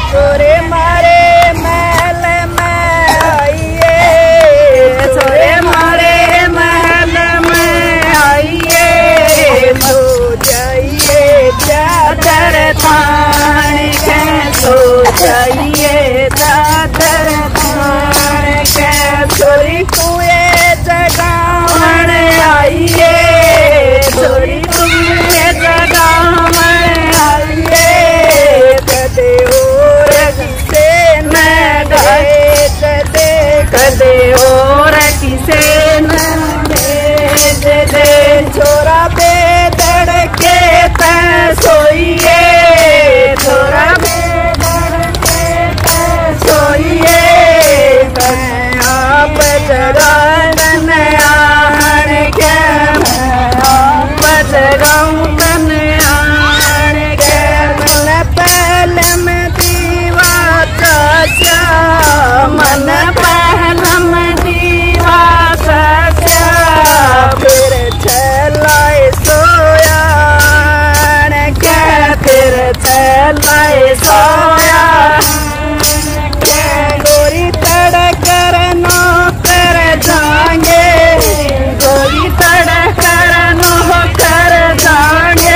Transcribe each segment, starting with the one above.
छोरे मारे महल में आइए, छोरे मारे महल में आइए, सो जाइए चादर तान के, सो जाइए चादर तान के। छोरी कुएं जगावन आइए, छोरी कुएं जगावन आइए, कदे और किसे न भेज दे, कदे और किसे न भेज दे। छोरा बेदड़ के तै सोइए, छोरा बेदड़ के तै सोइए, मैं आप जगावन आन के, मैं आप जगावन आन के। मन पहले में दीवा चाचा, मन पहले में दीवा चाचा, फिर चलाए सोया के, फिर चलाए सोया के। गोरी तड़कर नो कर जाएंगे, गोरी तड़कर नो कर जाएंगे,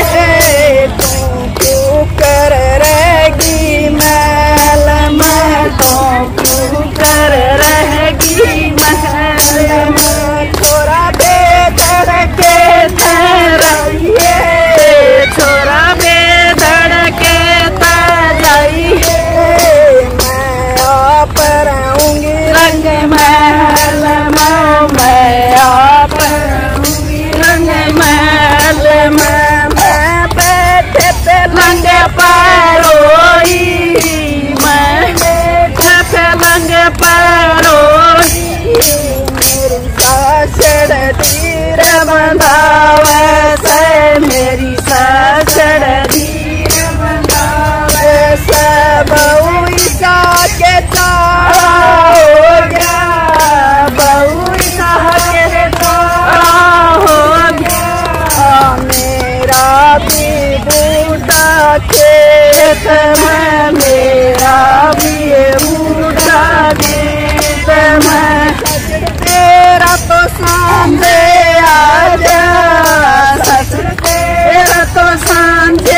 तू कर रहेगी महल में, तू कर रहेगी महल में। छोरा बेदड़ के तैराइए, छोरा बेदड़ के तैराइए, मैं आप रहूंगी रंग महल में, मैं आप रहूंगी रंग महल में। मैं बैठे पे लंग पैरोई, मैं बैठे पे लंग पैरोई, मेरी सासड़ तीर बंधावे से, मेरी सासड़ तीर बंधावे से। बहू ईसा के चारा हो गया, बहू ईसा के चारा हो गया, मेरा भी बूढ़ा खेत में, मेरा भी बूढ़ा खेत में। तेरा तो सांझे आजा, सच तेरा तो सांझे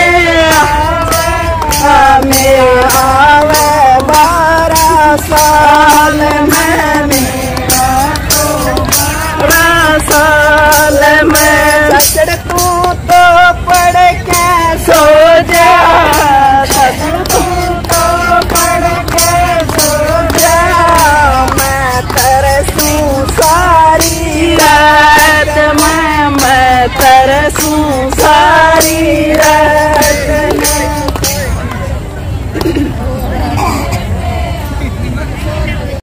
आजा, मेरा आवे 12 साल में, मेरा तो 12 साल में। सचड़ तू तो पढ़ के सो जा, सचड़ तू तो पढ़ के सो जा, मैं तरसूं सारी रात में, मैं तरसूं सारी रात में।